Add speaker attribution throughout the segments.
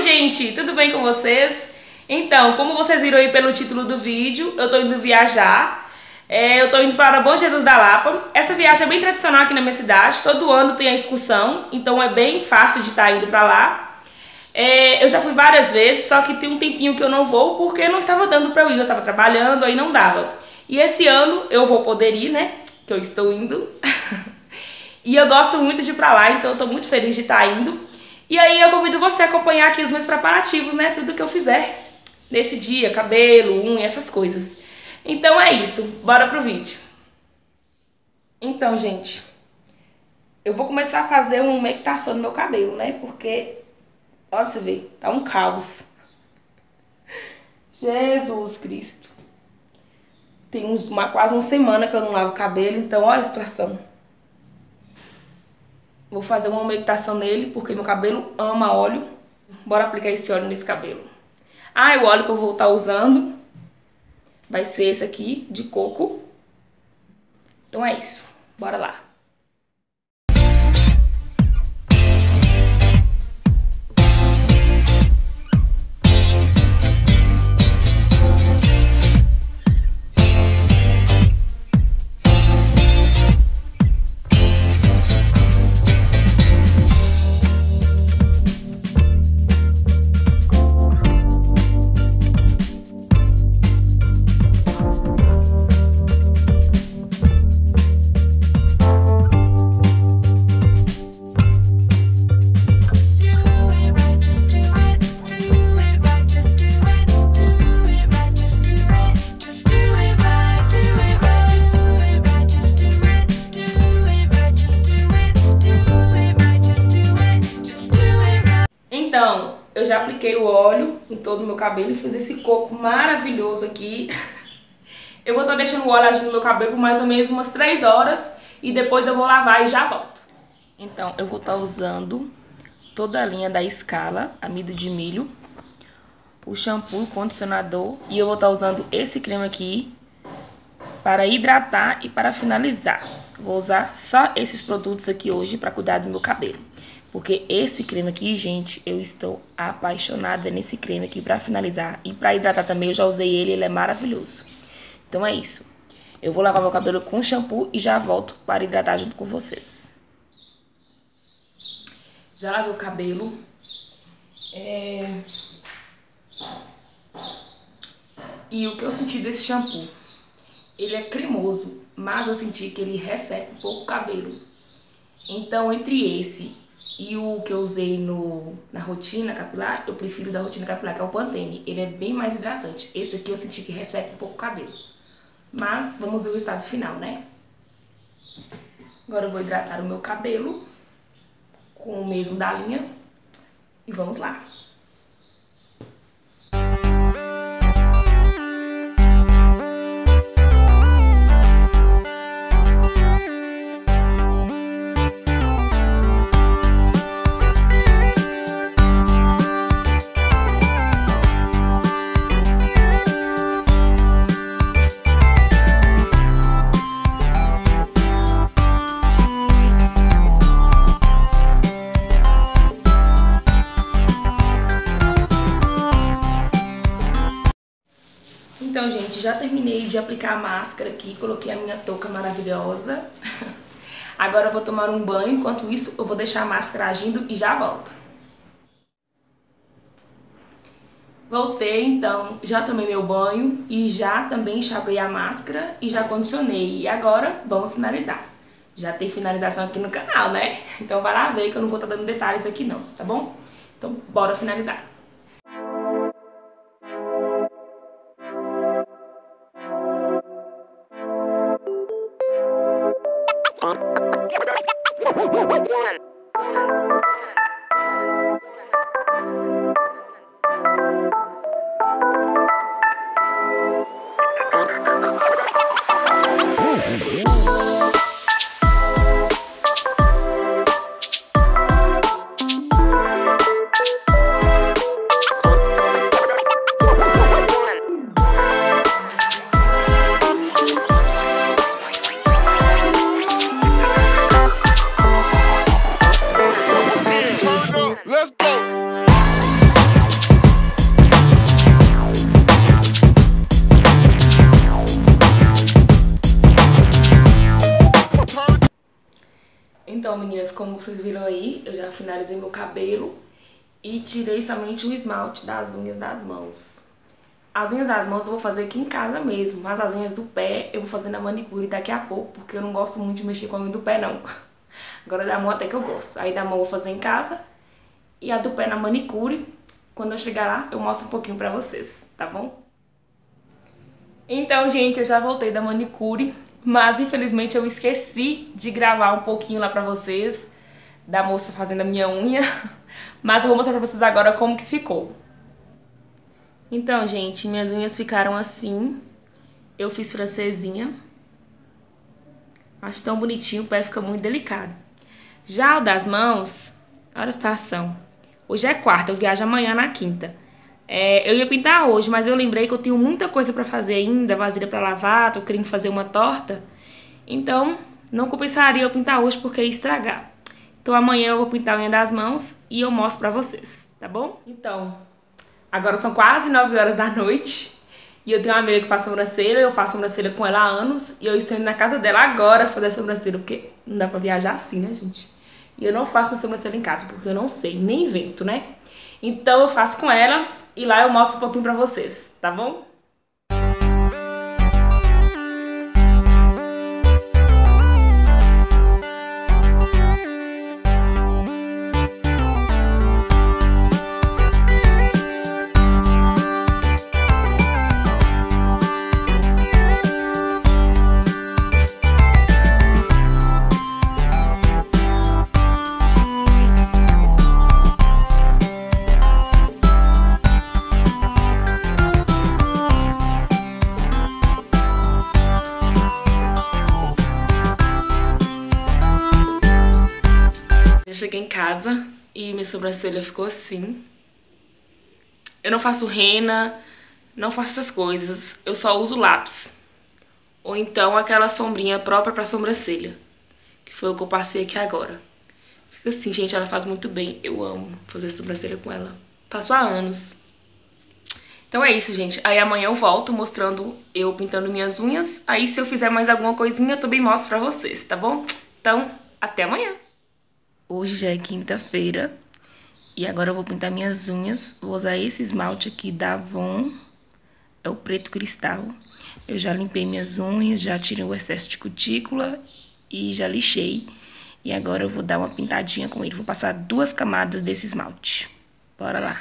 Speaker 1: gente, tudo bem com vocês? Então, como vocês viram aí pelo título do vídeo, eu tô indo viajar. Eu tô indo para Bom Jesus da Lapa. Essa viagem é bem tradicional aqui na minha cidade, todo ano tem a excursão, então é bem fácil de estar indo pra lá. Eu já fui várias vezes, só que tem um tempinho que eu não vou porque não estava dando pra eu ir, eu tava trabalhando, aí não dava. E esse ano eu vou poder ir, né, que eu estou indo. E eu gosto muito de ir pra lá, então eu tô muito feliz de estar indo. E aí eu convido você a acompanhar aqui os meus preparativos, né? Tudo que eu fizer nesse dia, cabelo, unha, essas coisas. Então é isso, bora pro vídeo. Então, gente, eu vou começar a fazer uma umectação no meu cabelo, né? Porque, olha pra você ver, tá um caos. Jesus Cristo. Tem quase uma semana que eu não lavo o cabelo, então olha a situação. Vou fazer uma umectação nele, porque meu cabelo ama óleo. Bora aplicar esse óleo nesse cabelo. Ah, e o óleo que eu vou estar usando vai ser esse aqui, de coco. Então é isso, bora lá. Então, eu já apliquei o óleo em todo o meu cabelo e fiz esse coco maravilhoso aqui. Eu vou estar deixando o óleo agindo no meu cabelo por mais ou menos umas 3 horas e depois eu vou lavar e já volto. Então, eu vou estar usando toda a linha da Scala, amido de milho, o shampoo, o condicionador, e eu vou estar usando esse creme aqui para hidratar e para finalizar. Vou usar só esses produtos aqui hoje para cuidar do meu cabelo. Porque esse creme aqui, gente, eu estou apaixonada nesse creme aqui pra finalizar. E pra hidratar também, eu já usei ele, ele é maravilhoso. Então é isso. Eu vou lavar meu cabelo com shampoo e já volto para hidratar junto com vocês. Já lavei o cabelo. E o que eu senti desse shampoo? Ele é cremoso, mas eu senti que ele resseca um pouco o cabelo. Então, entre esse e o que eu usei na rotina capilar, eu prefiro o da rotina capilar, que é o Pantene. Ele é bem mais hidratante. Esse aqui eu senti que resseca um pouco o cabelo. Mas vamos ver o estado final, né? Agora eu vou hidratar o meu cabelo com o mesmo da linha. E vamos lá. Então, gente, já terminei de aplicar a máscara aqui, coloquei a minha touca maravilhosa. Agora eu vou tomar um banho, enquanto isso eu vou deixar a máscara agindo e já volto. Voltei, então, já tomei meu banho e já também enxaguei a máscara e já condicionei. E agora vamos finalizar. Já tem finalização aqui no canal, né? Então vai lá ver que eu não vou estar dando detalhes aqui não, tá bom? Então bora finalizar. Então, meninas, como vocês viram aí, eu já finalizei meu cabelo e tirei somente o esmalte das unhas das mãos. As unhas das mãos eu vou fazer aqui em casa mesmo, mas as unhas do pé eu vou fazer na manicure daqui a pouco, porque eu não gosto muito de mexer com a unha do pé, não. Agora da mão até que eu gosto. Aí da mão eu vou fazer em casa e a do pé na manicure. Quando eu chegar lá, eu mostro um pouquinho pra vocês, tá bom? Então, gente, eu já voltei da manicure, mas infelizmente eu esqueci de gravar um pouquinho lá pra vocês da moça fazendo a minha unha. Mas eu vou mostrar pra vocês agora como que ficou. Então, gente, minhas unhas ficaram assim. Eu fiz francesinha. Acho tão bonitinho, o pé fica muito delicado. Já o das mãos, olha a situação. Hoje é quarta, eu viajo amanhã na quinta. Eu ia pintar hoje, mas eu lembrei que eu tenho muita coisa pra fazer ainda, vasilha pra lavar, tô querendo fazer uma torta. Então, não compensaria eu pintar hoje porque ia estragar. Então amanhã eu vou pintar a unha das mãos e eu mostro pra vocês, tá bom? Então, agora são quase 9 horas da noite e eu tenho uma amiga que faz sobrancelha, eu faço sobrancelha com ela há anos e eu estou indo na casa dela agora fazer sobrancelha, porque não dá pra viajar assim, né, gente? E eu não faço minha sobrancelha em casa, porque eu não sei, nem invento, né? Então eu faço com ela e lá eu mostro um pouquinho pra vocês, tá bom? Eu cheguei em casa e minha sobrancelha ficou assim. Eu não faço rena, não faço essas coisas. Eu só uso lápis. Ou então aquela sombrinha própria pra sobrancelha, que foi o que eu passei aqui agora. Fica assim, gente, ela faz muito bem. Eu amo fazer sobrancelha com ela. Faço há anos. Então é isso, gente. Aí amanhã eu volto mostrando eu pintando minhas unhas. Aí se eu fizer mais alguma coisinha, eu também mostro pra vocês, tá bom? Então, até amanhã. Hoje já é quinta-feira e agora eu vou pintar minhas unhas. Vou usar esse esmalte aqui da Avon, é o preto cristal. Eu já limpei minhas unhas, já tirei o excesso de cutícula e já lixei. E agora eu vou dar uma pintadinha com ele. Vou passar 2 camadas desse esmalte. Bora lá!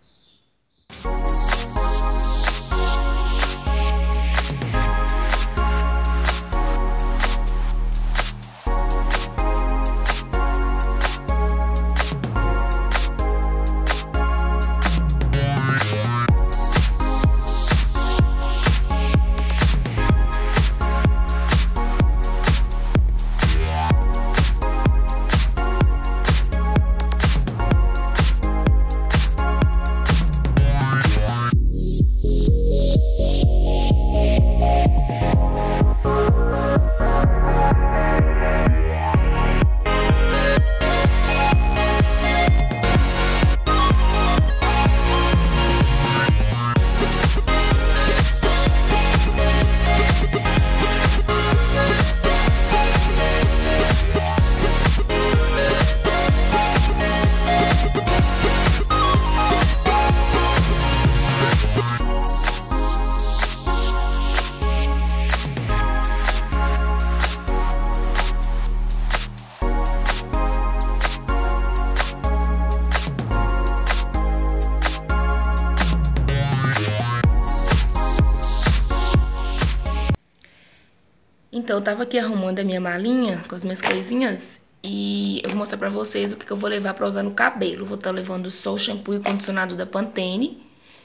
Speaker 1: Então, eu tava aqui arrumando a minha malinha com as minhas coisinhas e eu vou mostrar pra vocês o que eu vou levar pra usar no cabelo. Eu vou estar levando só o shampoo e condicionador da Pantene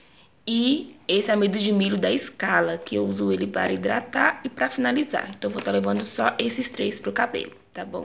Speaker 1: e esse amido de milho da Scala, que eu uso ele para hidratar e pra finalizar. Então, eu vou estar levando só esses 3 pro cabelo, tá bom?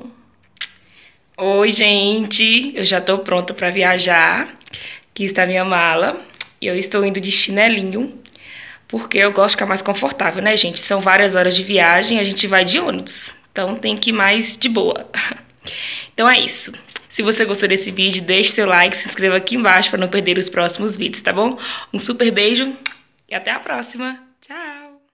Speaker 1: Oi, gente! Eu já tô pronta pra viajar. Aqui está a minha mala e eu estou indo de chinelinho. Porque eu gosto de ficar mais confortável, né, gente? São várias horas de viagem, a gente vai de ônibus. Então tem que ir mais de boa. Então é isso. Se você gostou desse vídeo, deixe seu like, se inscreva aqui embaixo para não perder os próximos vídeos, tá bom? Um super beijo e até a próxima. Tchau!